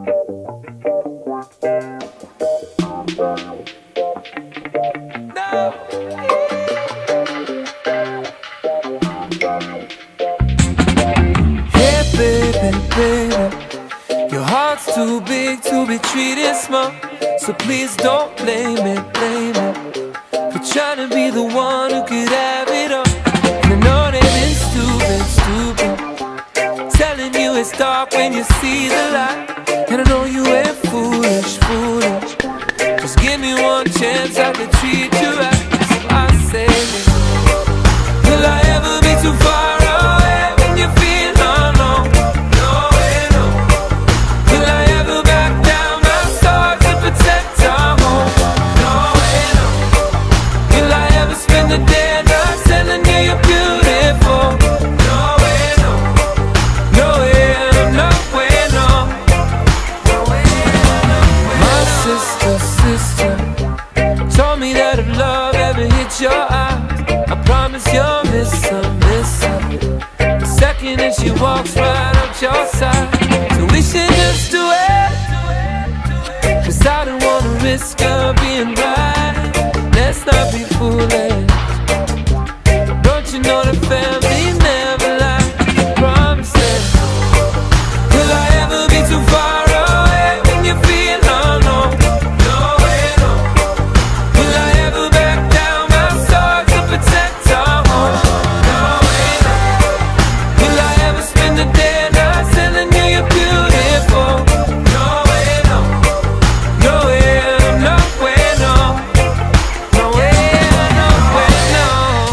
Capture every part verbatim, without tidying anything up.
Hey baby, baby, your heart's too big to be treated small. So please don't blame it, blame it for trying to be the one who could have it all. And I know they've been stupid, stupid, telling you it's dark when you see the light. And I know you ain't foolish, foolish. Just give me one chance, I could treat you right. So I say, will I ever be too far away when you feel alone? No way, no. Will I ever back down my sword to protect our home? No way, no. Will I ever spend the day not telling you you're beautiful? No way, no. No way, no way, no. No way, no way. My sister, sister told me that if love ever hits your eyes, I promise you'll miss her, miss her the second that she walks right up your side. So we should just do it, cause I don't wanna risk her being right. Let's not be foolish. Don't you know the family never lies? Promises. Will I ever be too far away when you feel alone? No way, no. Will I ever back down my sword to protect our home? No way, no. Will I ever spend the day not telling you you're beautiful? No way, no. No way, no way, no. No way, no way, no.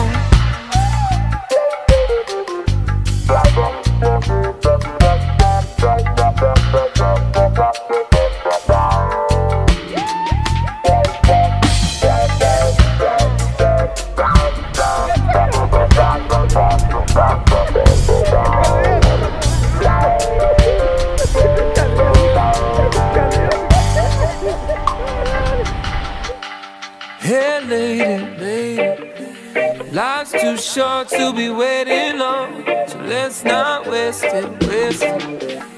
Hey lady, lady, life's too short to be waiting on, so let's not waste it, waste it.